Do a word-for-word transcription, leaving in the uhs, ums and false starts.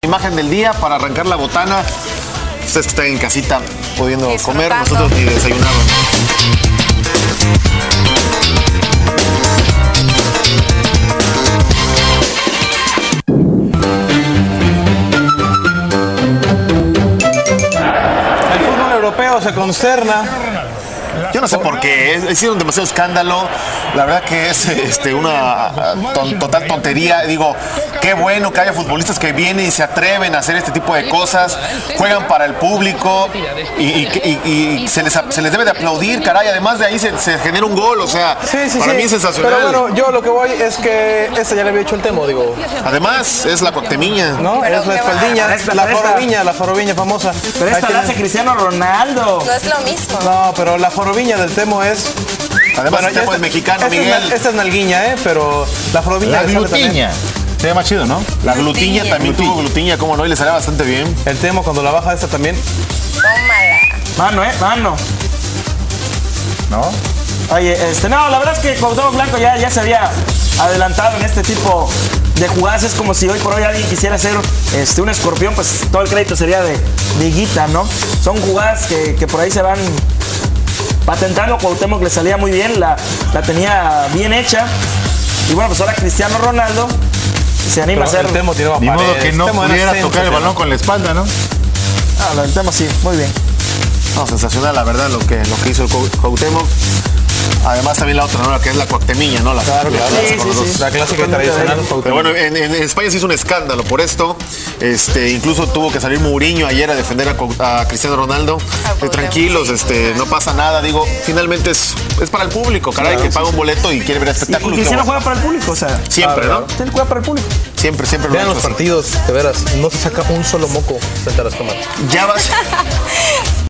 imagen del día para arrancar la botana. Ustedes que están en casita pudiendo comer, Disfrutando. nosotros ni desayunaron. El fútbol europeo se consterna. Yo no sé por qué, hicieron demasiado escándalo. La verdad que es este, una ton- total tontería. Digo, qué bueno que haya futbolistas que vienen y se atreven a hacer este tipo de cosas, juegan para el público y, y- y- y se, les, se les debe de aplaudir, caray. Además de ahí se, se genera un gol, o sea, Sí, sí, para sí. mí es sensacional. Pero bueno, yo lo que voy es que este ya le había hecho el Temo, digo. Además, es la Cuauhtemiña. ¿No? Pero Es la qué espaldiña, va. Esta, la pero esta- foroviña, la foroviña famosa. Pero Ahí esta la hace tienen- Cristiano Ronaldo. No es lo mismo. No, pero la foroviña del Temo es... Además, el Temo esta- es mexicano, esta Miguel. Es, esta es nalguiña, ¿eh? Pero la foroviña... La le sale también. glutiña. Se llama chido, ¿no? La glutiña Glutiña. también tuvo glutiña, cómo no, y le sale bastante bien. El Temo cuando la baja esta también... Tómala. Mano, ¿eh? Mano. ¿No? Oye, este, no, la verdad es que Cuauhtémoc Blanco ya, ya se había adelantado en este tipo de jugadas. Es como si hoy por hoy alguien quisiera hacer este, un escorpión, pues todo el crédito sería de, de Higuita, ¿no? Son jugadas que, que por ahí se van patentando. Cuauhtémoc le salía muy bien, la, la tenía bien hecha. Y bueno, pues ahora Cristiano Ronaldo se anima Pero a hacer... el Temo tiraba Ni modo paredes. que no Temo era pudiera centro, tocar el Temo. balón con la espalda, ¿no? Ah, lo del tema sí, muy bien. No, sensacional, la verdad, lo que, lo que hizo el Cuau- Cuauhtémoc. Además, también la otra, ¿no? La que es la Cuauhtemiña, ¿no? La, Claro, claro. la- Sí, con sí, los dos. sí. La clásica y tradicional. Pero bueno, en, en España se hizo un escándalo por esto. Este, incluso tuvo que salir Mourinho ayer a defender a, Cuau- a Cristiano Ronaldo. Eh, tranquilos, este, no pasa nada. Digo, finalmente es, es para el público, caray, que paga un boleto y quiere ver Y, espectáculo. y y Cristiano todo. juega para el público, o sea... Siempre, Claro, ¿no? Él juega para el público. Siempre, siempre lo Vean ha los hecho así. partidos, de veras. No se saca un solo moco frente a las cámaras. Ya vas.